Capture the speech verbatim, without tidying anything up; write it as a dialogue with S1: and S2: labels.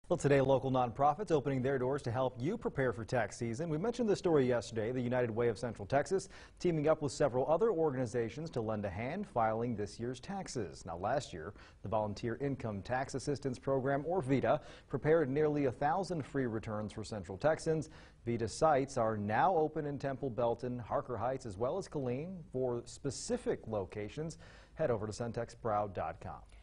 S1: Well, today, local nonprofits opening their doors to help you prepare for tax season. We mentioned this story yesterday. The United Way of Central Texas teaming up with several other organizations to lend a hand filing this year's taxes. Now, last year, the Volunteer Income Tax Assistance Program, or VITA, prepared nearly a thousand free returns for Central Texans. VITA sites are now open in Temple, Belton, Harker Heights, as well as Killeen. For specific locations, head over to centex proud dot com.